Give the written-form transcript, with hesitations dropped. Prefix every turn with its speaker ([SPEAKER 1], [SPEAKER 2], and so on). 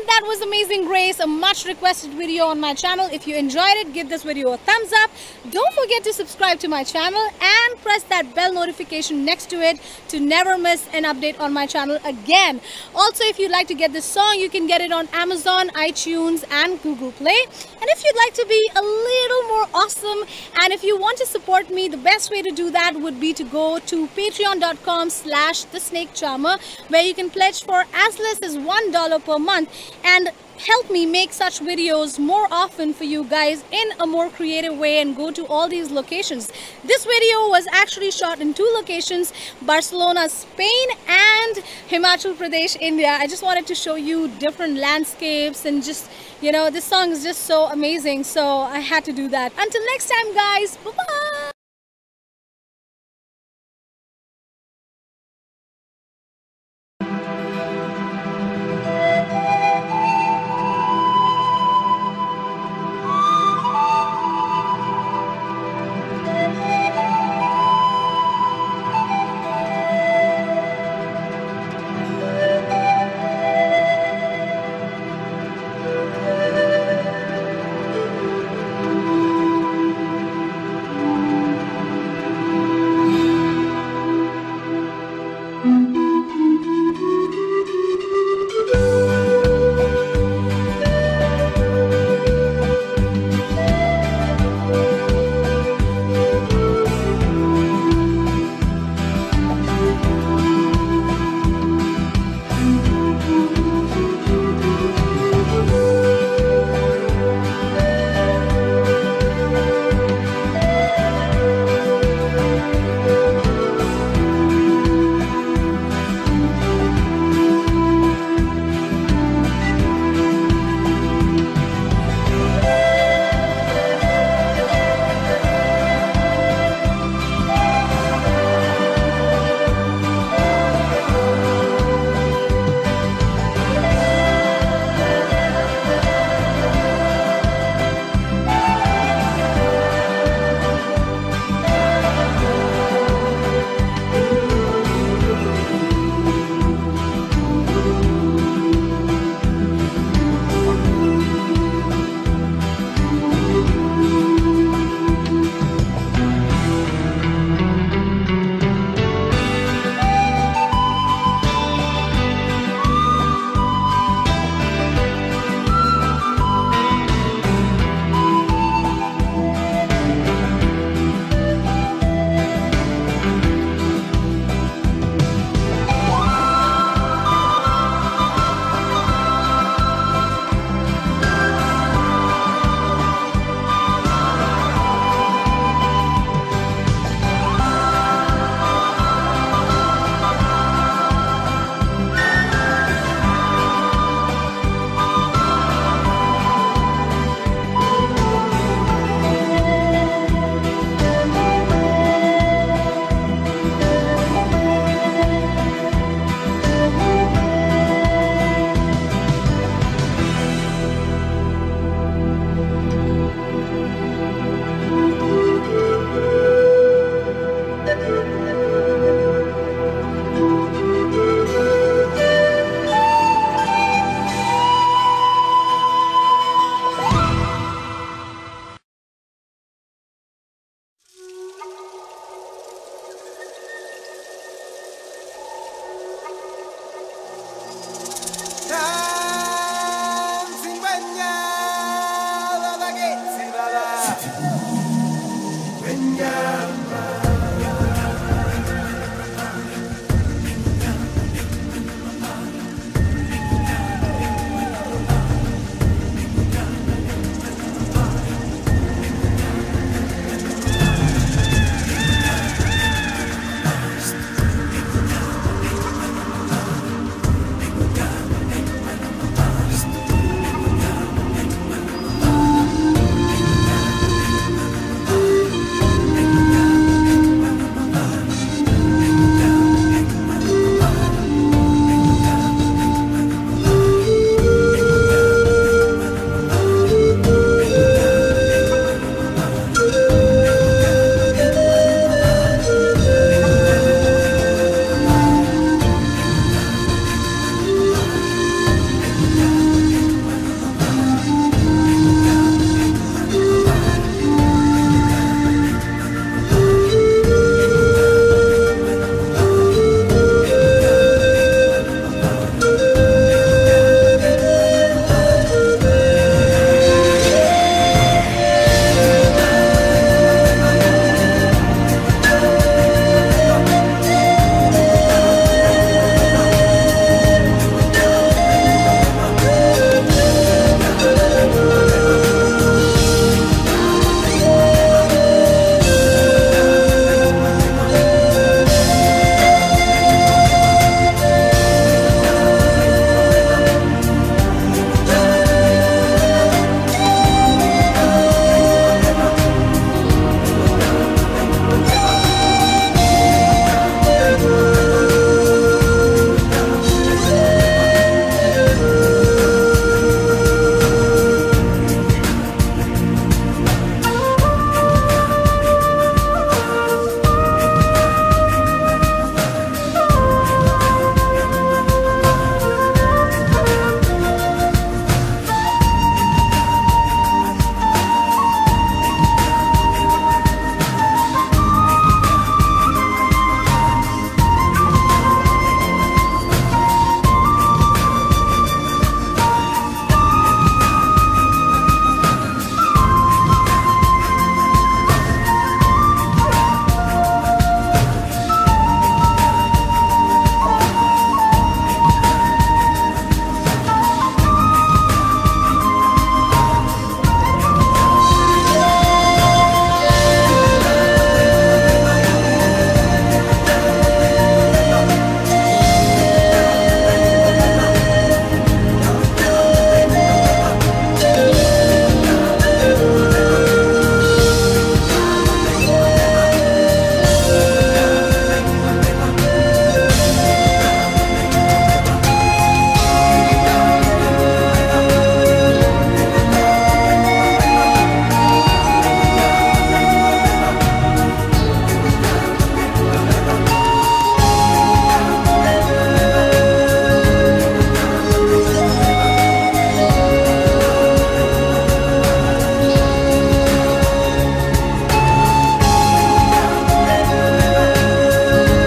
[SPEAKER 1] And that was Amazing Grace, a much requested video on my channel. If you enjoyed it, give this video a thumbs up. Don't forget to subscribe to my channel and press that bell notification next to it to never miss an update on my channel again. Also, if you'd like to get this song, you can get it on Amazon, iTunes and Google Play. And if you'd like to be a little more awesome and if you want to support me, the best way to do that would be to go to patreon.com/thesnakecharmer, where you can pledge for as less as $1 per month and help me make such videos more often for you guys in a more creative way and go to all these locations. This video was actually shot in 2 locations, Barcelona, Spain and Himachal Pradesh, India. I just wanted to show you different landscapes and just, you know, this song is just so amazing, so I had to do that. Until next time guys, bye-bye.